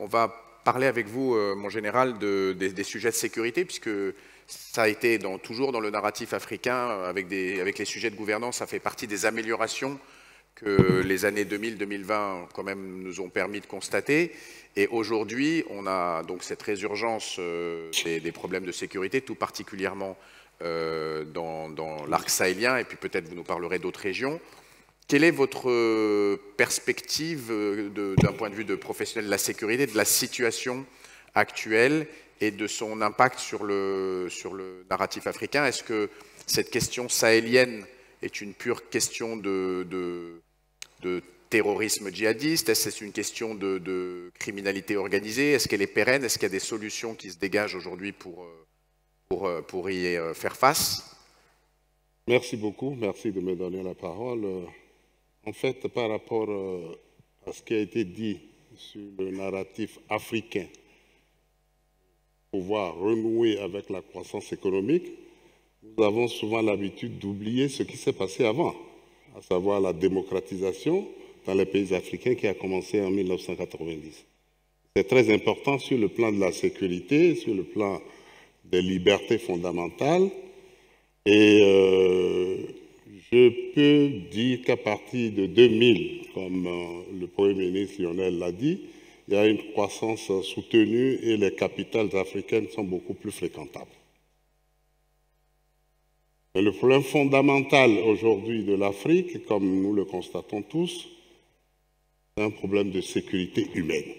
On va parler avec vous, mon général, des sujets de sécurité, puisque ça a été toujours dans le narratif africain, avec les sujets de gouvernance, ça fait partie des améliorations que les années 2000-2020 quand même nous ont permis de constater. Et aujourd'hui, on a donc cette résurgence des problèmes de sécurité, tout particulièrement dans l'arc sahélien, et puis peut-être vous nous parlerez d'autres régions. Quelle est votre perspective d'un point de vue de professionnel de la sécurité, de la situation actuelle et de son impact sur le narratif africain? Est-ce que cette question sahélienne est une pure question de terrorisme djihadiste? Est-ce que c'est une question de criminalité organisée? Est-ce qu'elle est pérenne? Est-ce qu'il y a des solutions qui se dégagent aujourd'hui pour y faire face? Merci beaucoup, merci de me donner la parole. En fait, par rapport à ce qui a été dit sur le narratif africain, pouvoir renouer avec la croissance économique, nous avons souvent l'habitude d'oublier ce qui s'est passé avant, à savoir la démocratisation dans les pays africains qui a commencé en 1990. C'est très important sur le plan de la sécurité, sur le plan des libertés fondamentales. Et je peux dire qu'à partir de 2000, comme le Premier ministre Lionel l'a dit, il y a une croissance soutenue et les capitales africaines sont beaucoup plus fréquentables. Mais le problème fondamental aujourd'hui de l'Afrique, comme nous le constatons tous, c'est un problème de sécurité humaine.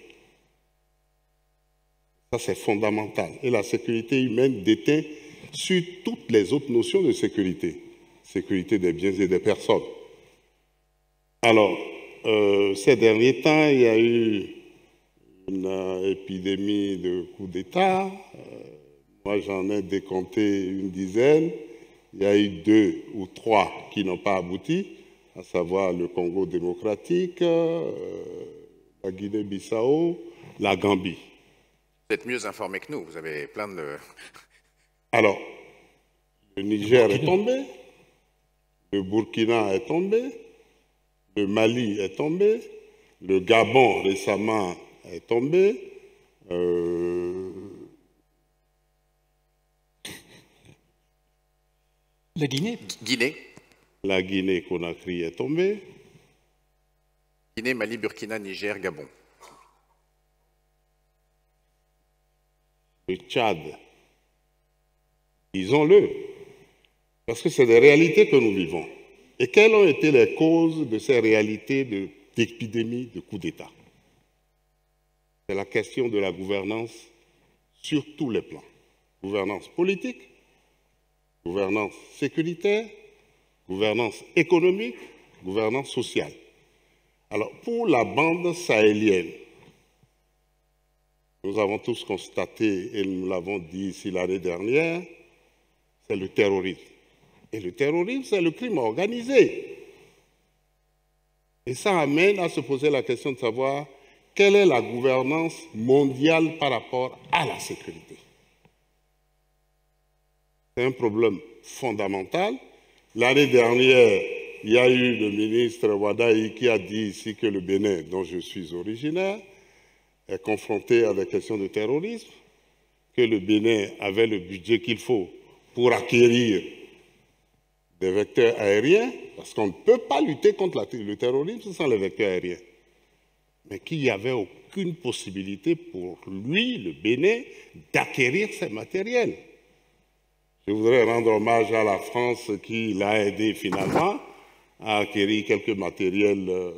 Ça, c'est fondamental. Et la sécurité humaine déteint sur toutes les autres notions de sécurité. Sécurité des biens et des personnes. Alors, ces derniers temps, il y a eu une épidémie de coups d'État. Moi, j'en ai décompté une dizaine. Il y a eu 2 ou 3 qui n'ont pas abouti, à savoir le Congo démocratique, la Guinée-Bissau, la Gambie. Vous êtes mieux informé que nous, vous avez plein de... Alors, le Niger est tombé, le Burkina est tombé, le Mali est tombé, le Gabon récemment est tombé, la Guinée. La Guinée-Conakry est tombée. Guinée, Mali, Burkina, Niger, Gabon. Le Tchad, disons-le, parce que c'est des réalités que nous vivons. Et quelles ont été les causes de ces réalités d'épidémie, de coups d'État? C'est la question de la gouvernance sur tous les plans. Gouvernance politique, gouvernance sécuritaire, gouvernance économique, gouvernance sociale. Alors, pour la bande sahélienne, nous avons tous constaté, et nous l'avons dit ici l'année dernière, c'est le terrorisme. Et le terrorisme, c'est le crime organisé. Et ça amène à se poser la question de savoir quelle est la gouvernance mondiale par rapport à la sécurité. C'est un problème fondamental. L'année dernière, il y a eu le ministre Wadaï qui a dit ici que le Bénin, dont je suis originaire, est confronté à des questions de terrorisme, que le Bénin avait le budget qu'il faut pour acquérir des vecteurs aériens, parce qu'on ne peut pas lutter contre le terrorisme sans les vecteurs aériens, mais qu'il n'y avait aucune possibilité pour lui, le Bénin, d'acquérir ces matériels. Je voudrais rendre hommage à la France qui l'a aidé finalement à acquérir quelques matériels de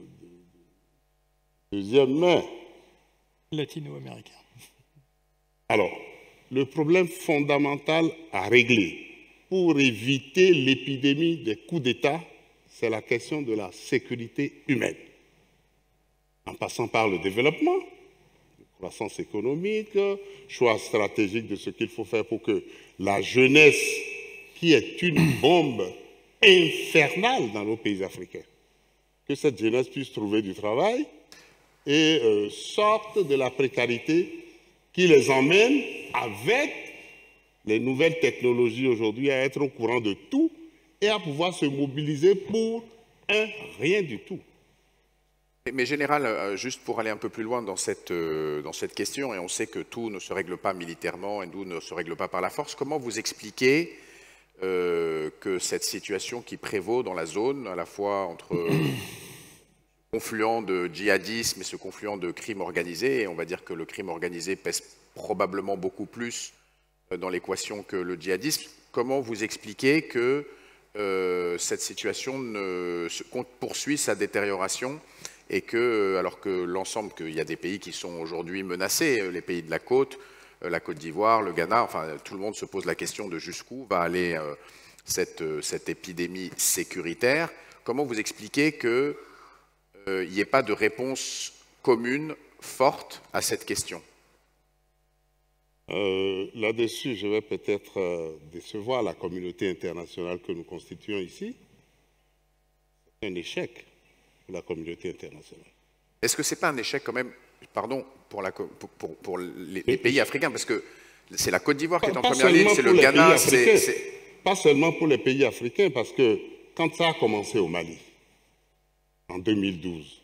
deuxième main. Latino-américain. Alors, le problème fondamental à régler pour éviter l'épidémie des coups d'État, c'est la question de la sécurité humaine. En passant par le développement, croissance économique, choix stratégique de ce qu'il faut faire pour que la jeunesse, qui est une bombe infernale dans nos pays africains, que cette jeunesse puisse trouver du travail et sorte de la précarité qui les emmène avec les nouvelles technologies aujourd'hui à être au courant de tout et à pouvoir se mobiliser pour un rien du tout. Mais général, juste pour aller un peu plus loin dans cette question, et on sait que tout ne se règle pas militairement et tout ne se règle pas par la force, comment vous expliquez que cette situation qui prévaut dans la zone, à la fois entre confluent de djihadisme et ce confluent de crime organisé, et on va dire que le crime organisé pèse probablement beaucoup plus dans l'équation que le djihadisme, comment vous expliquez que cette situation poursuit sa détérioration et que, alors que l'ensemble, qu'il y a des pays qui sont aujourd'hui menacés, les pays de la Côte d'Ivoire, le Ghana, enfin tout le monde se pose la question de jusqu'où va aller cette épidémie sécuritaire. Comment vous expliquez qu'il n'y ait pas de réponse commune forte à cette question? Là-dessus, je vais peut-être décevoir la communauté internationale que nous constituons ici. C'est un échec pour la communauté internationale. Est-ce que ce n'est pas un échec quand même, pardon, pour les pays africains? Parce que c'est la Côte d'Ivoire qui est en première ligne, c'est le Ghana, Pas seulement pour les pays africains, parce que quand ça a commencé au Mali, en 2012,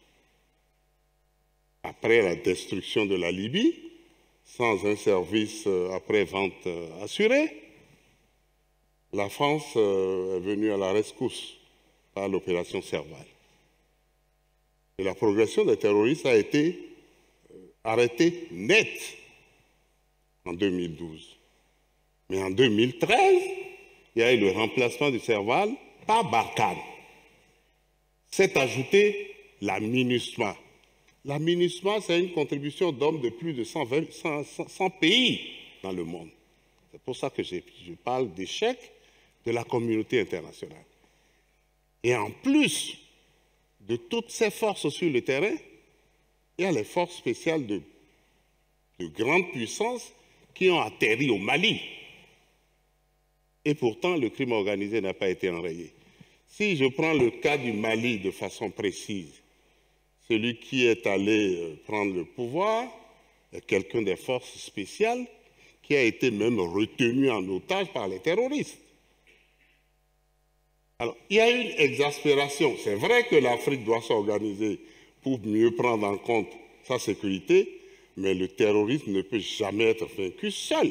après la destruction de la Libye, sans un service après-vente assuré, la France est venue à la rescousse par l'opération Serval. Et la progression des terroristes a été arrêtée nette en 2012. Mais en 2013, il y a eu le remplacement du Serval par Barkhane. S'est ajouté la MINUSMA. La MINUSMA, c'est une contribution d'hommes de plus de 100 pays dans le monde. C'est pour ça que je parle d'échec de la communauté internationale. Et en plus de toutes ces forces sur le terrain, il y a les forces spéciales de grande puissance qui ont atterri au Mali. Et pourtant, le crime organisé n'a pas été enrayé. Si je prends le cas du Mali de façon précise, celui qui est allé prendre le pouvoir est quelqu'un des forces spéciales qui a été même retenu en otage par les terroristes. Alors, il y a une exaspération. C'est vrai que l'Afrique doit s'organiser pour mieux prendre en compte sa sécurité, mais le terrorisme ne peut jamais être vaincu seul.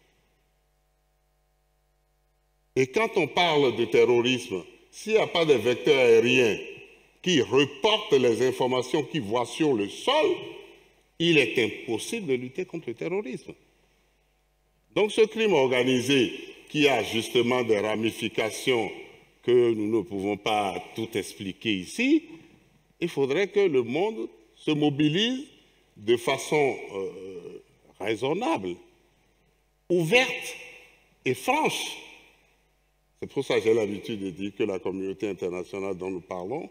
Et quand on parle de terrorisme, s'il n'y a pas de vecteurs aériens qui reportent les informations qu'ils voient sur le sol, il est impossible de lutter contre le terrorisme. Donc ce crime organisé qui a justement des ramifications que nous ne pouvons pas tout expliquer ici, il faudrait que le monde se mobilise de façon raisonnable, ouverte et franche. C'est pour ça que j'ai l'habitude de dire que la communauté internationale dont nous parlons,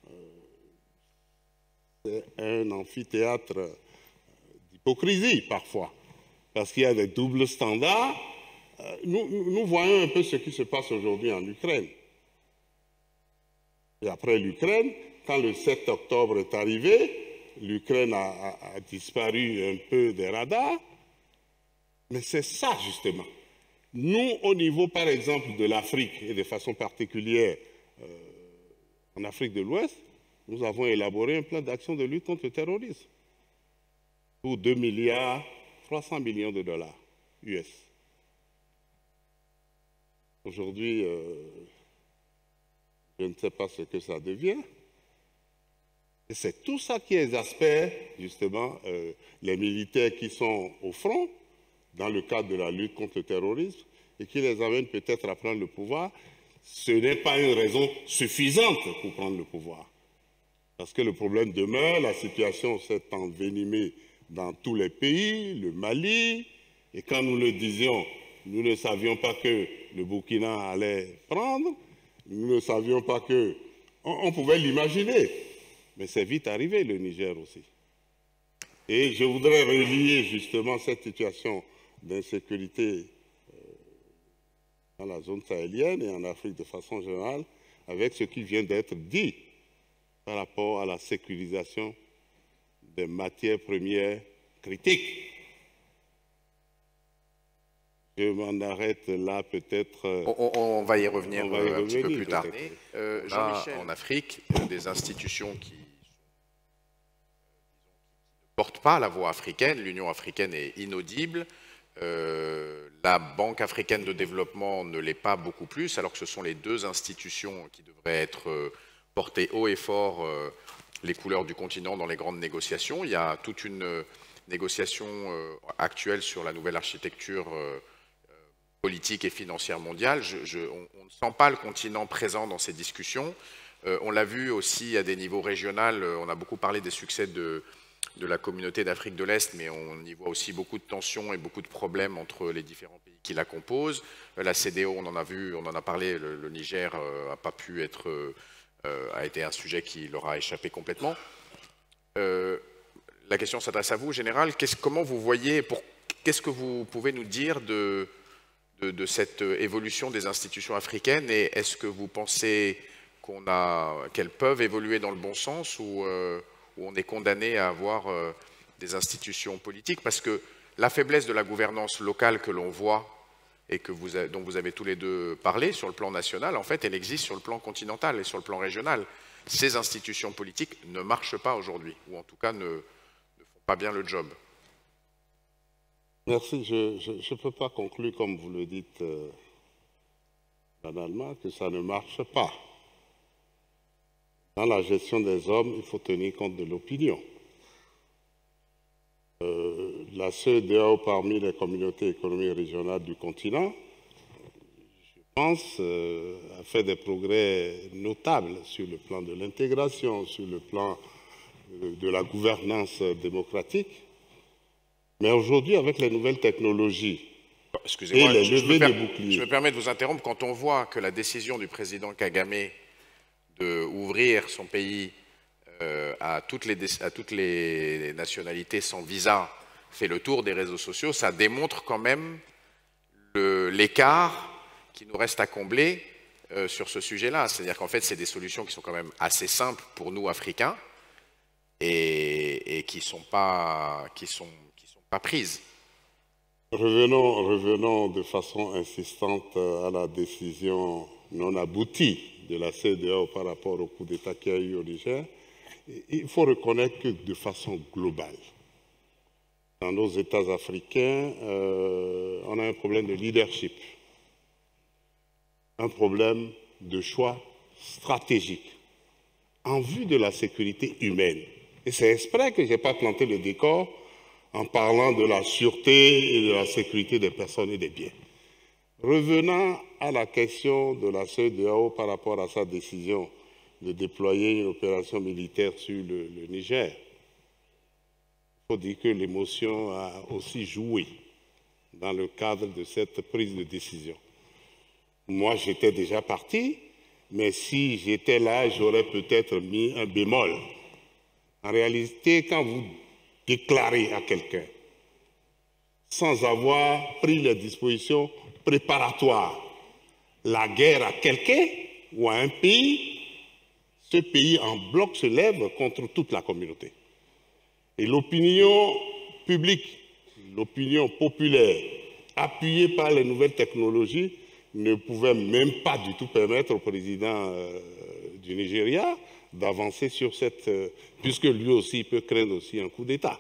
c'est un amphithéâtre d'hypocrisie parfois, parce qu'il y a des doubles standards. Nous voyons un peu ce qui se passe aujourd'hui en Ukraine. Et après l'Ukraine, quand le 7 octobre est arrivé, l'Ukraine a disparu un peu des radars. Mais c'est ça, justement. Nous, au niveau, par exemple, de l'Afrique, et de façon particulière en Afrique de l'Ouest, nous avons élaboré un plan d'action de lutte contre le terrorisme pour 2 milliards 300 millions de dollars US. Aujourd'hui, je ne sais pas ce que ça devient. Et c'est tout ça qui exaspère, justement, les militaires qui sont au front, dans le cadre de la lutte contre le terrorisme, et qui les amène peut-être à prendre le pouvoir. Ce n'est pas une raison suffisante pour prendre le pouvoir. Parce que le problème demeure, la situation s'est envenimée dans tous les pays, le Mali, et quand nous le disions, nous ne savions pas que le Burkina allait prendre, nous ne savions pas que... On pouvait l'imaginer, mais c'est vite arrivé, le Niger aussi. Et je voudrais relier justement cette situation d'insécurité dans la zone sahélienne et en Afrique de façon générale avec ce qui vient d'être dit par rapport à la sécurisation des matières premières critiques. Je m'en arrête là peut-être. On va y revenir un petit peu plus tard. Jean-Michel, en Afrique, des institutions qui sont porte pas la voix africaine, l'Union africaine est inaudible, la Banque africaine de développement ne l'est pas beaucoup plus, alors que ce sont les deux institutions qui devraient être porter haut et fort les couleurs du continent dans les grandes négociations. Il y a toute une négociation actuelle sur la nouvelle architecture politique et financière mondiale. On ne sent pas le continent présent dans ces discussions. On l'a vu aussi à des niveaux régionaux. On a beaucoup parlé des succès de la communauté d'Afrique de l'Est, mais on y voit aussi beaucoup de tensions et beaucoup de problèmes entre les différents pays qui la composent. La CEDEAO, on en a parlé, le Niger n'a pas pu être... a été un sujet qui leur a échappé complètement. La question s'adresse à vous, Général. Comment vous voyez, qu'est-ce que vous pouvez nous dire de cette évolution des institutions africaines, et est-ce que vous pensez qu'elles peuvent évoluer dans le bon sens, ou on est condamné à avoir des institutions politiques? Parce que la faiblesse de la gouvernance locale que l'on voit et dont vous avez tous les deux parlé sur le plan national, en fait, elle existe sur le plan continental et sur le plan régional. Ces institutions politiques ne marchent pas aujourd'hui, ou en tout cas ne font pas bien le job. Merci. Je ne peux pas conclure, comme vous le dites, banalement, que ça ne marche pas. Dans la gestion des hommes, il faut tenir compte de l'opinion. La CEDEAO, parmi les communautés économiques régionales du continent, je pense, a fait des progrès notables sur le plan de l'intégration, sur le plan de la gouvernance démocratique. Mais aujourd'hui, avec les nouvelles technologies et les levées de boucliers... Je me permets de vous interrompre. Quand on voit que la décision du président Kagame d'ouvrir son pays à toutes les nationalités sans visa fait le tour des réseaux sociaux, ça démontre quand même l'écart qui nous reste à combler sur ce sujet-là. C'est-à-dire qu'en fait, c'est des solutions qui sont quand même assez simples pour nous, Africains, et qui ne sont pas prises. Revenons de façon insistante à la décision non aboutie de la CEDEAO par rapport au coup d'État qu'il y a eu au Niger. Il faut reconnaître que de façon globale, dans nos États africains, on a un problème de leadership, un problème de choix stratégique en vue de la sécurité humaine. Et c'est exprès que je n'ai pas planté le décor en parlant de la sûreté et de la sécurité des personnes et des biens. Revenant à la question de la CEDEAO par rapport à sa décision de déployer une opération militaire sur le Niger, il faut dire que l'émotion a aussi joué dans le cadre de cette prise de décision. Moi, j'étais déjà parti, mais si j'étais là, j'aurais peut-être mis un bémol. En réalité, quand vous déclarez à quelqu'un, sans avoir pris les dispositions préparatoires, la guerre à quelqu'un ou à un pays, ce pays en bloc se lève contre toute la communauté. Et l'opinion publique, l'opinion populaire, appuyée par les nouvelles technologies, ne pouvait même pas du tout permettre au président du Nigeria d'avancer sur cette... puisque lui aussi peut craindre aussi un coup d'État.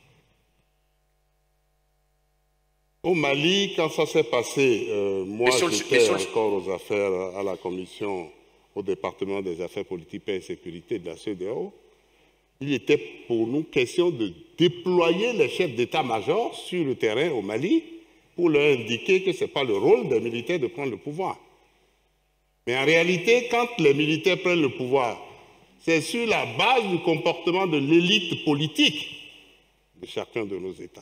Au Mali, quand ça s'est passé, moi j'étais encore aux affaires à la commission, au département des affaires politiques, paix et sécurité de la CEDEAO. Il était pour nous question de déployer les chefs d'état-major sur le terrain au Mali pour leur indiquer que ce n'est pas le rôle des militaires de prendre le pouvoir. Mais en réalité, quand les militaires prennent le pouvoir, c'est sur la base du comportement de l'élite politique de chacun de nos États.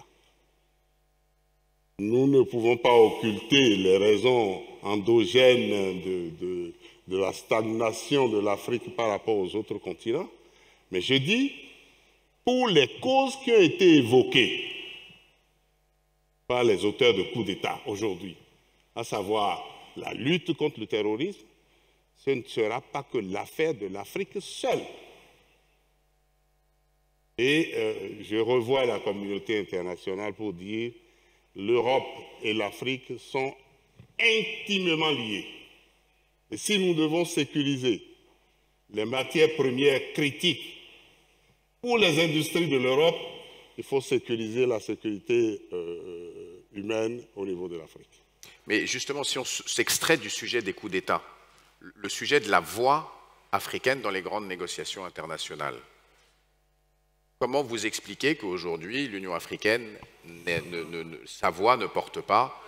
Nous ne pouvons pas occulter les raisons endogènes de la stagnation de l'Afrique par rapport aux autres continents, mais je dis, pour les causes qui ont été évoquées par les auteurs de coups d'État aujourd'hui, à savoir la lutte contre le terrorisme, ce ne sera pas que l'affaire de l'Afrique seule. Et je revois la communauté internationale pour dire l'Europe et l'Afrique sont intimement liées. Et si nous devons sécuriser les matières premières critiques pour les industries de l'Europe, il faut sécuriser la sécurité humaine au niveau de l'Afrique. Mais justement, si on s'extrait du sujet des coups d'État, le sujet de la voix africaine dans les grandes négociations internationales, comment vous expliquez qu'aujourd'hui, l'Union africaine, sa voix ne porte pas?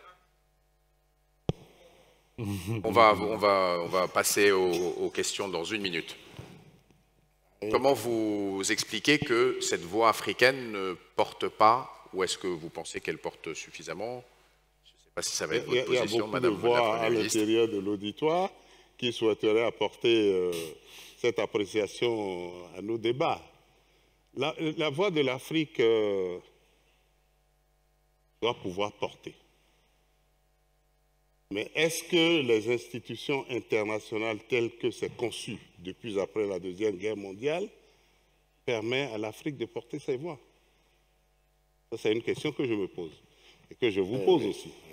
On va passer aux questions dans une minute. Comment vous expliquez que cette voix africaine ne porte pas, ou est-ce que vous pensez qu'elle porte suffisamment? Je ne sais pas si ça va être votre position, Madame la Il y a beaucoup de voix à Première ministre. l'intérieur de l'auditoire qui souhaiteraient apporter cette appréciation à nos débats. La voix de l'Afrique doit pouvoir porter. Mais est-ce que les institutions internationales telles que c'est conçu depuis après la Deuxième Guerre mondiale permettent à l'Afrique de porter ses voix? Ça, c'est une question que je me pose et que je vous pose aussi.